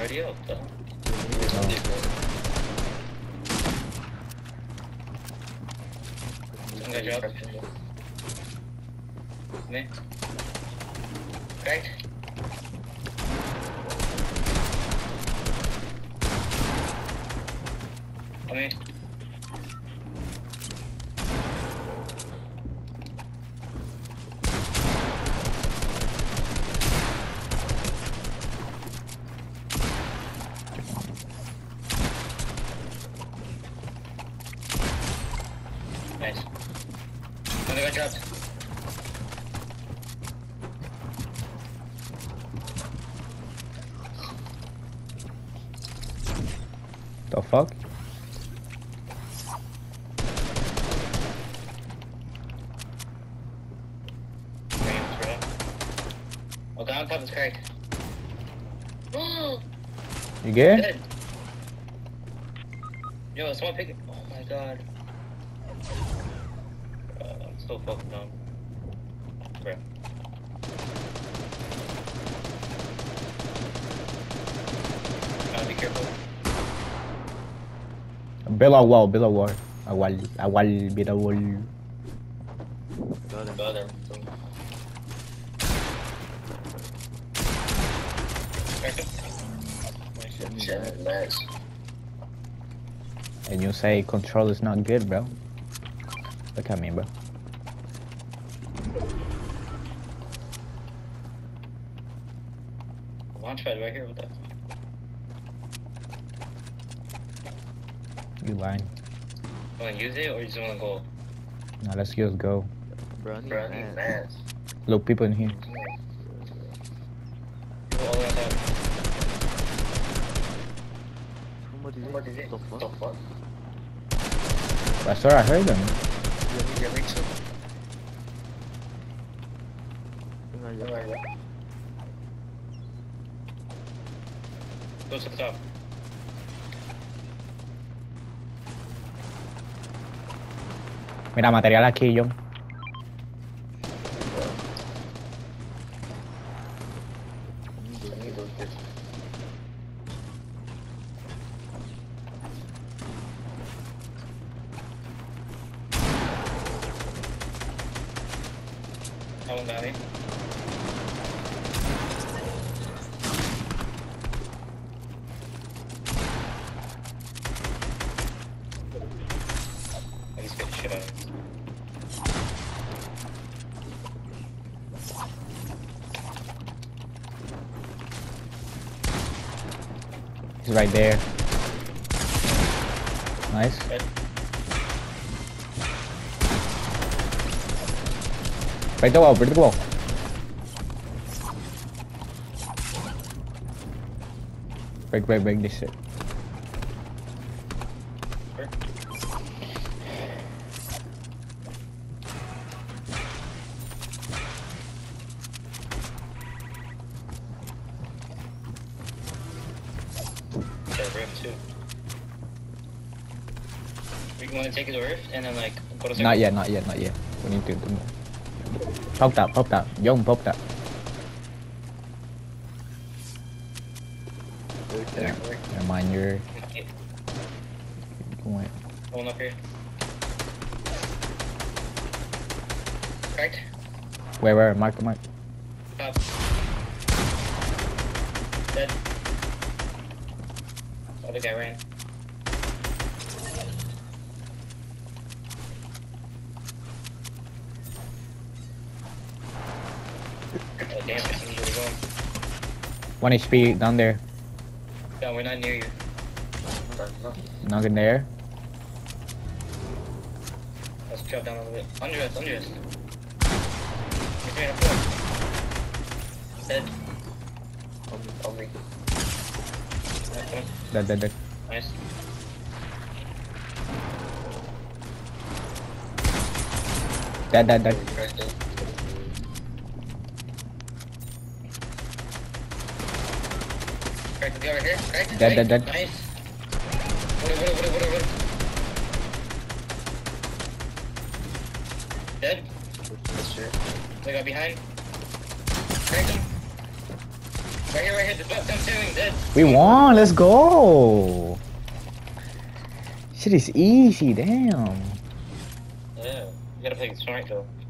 already up, though. Some guy dropped. Me. Cracked. Come in. Nice. Another guy dropped. The fuck? Oh, down top is cracked. You good? Dead. Yo, someone pick it. Oh my god. I'm so fucking dumb. Bro. Gotta be careful. Below wall, below wall. Awal, below wall. Got him. Nice. And you say control is not good, bro. Look at me, bro. Launchpad right here with that. You lying. You wanna use it or you just wanna go? Now let's just go. Bro, I need Bro, I need mats. Look, people in here. Go all the way on top. What is it? What the fuck? I swear I heard them. Yeah, me too. Go to the top. Mira, material aquí, John. Someone got me. I just get the shit out of it. He's right there. Nice. Dead. Break the wall, break the wall. Break this shit. Sure. Got a rim too. We want to take it to Rift and then like go to Not yet. We need to do more. Pop that. Young, pop that. Yeah. Never mind, you're going. One up here. Cracked. Where? Mark. Top. Dead. Other guy ran. Oh damn, I see where you're going. 1 HP down there. No, we're not near you. Nothing there. Let's drop down a little bit. Under us. You're trying to pull. Dead. I'll make it. Nice one. Dead. Nice. Dead. Crack the guy right here. Crack. Dead. Nice. What? Dead. They got behind. Cracked him. Right here, just stop shooting, dead. We won. Let's go. Shit is easy. Damn. Yeah, you gotta play smart though.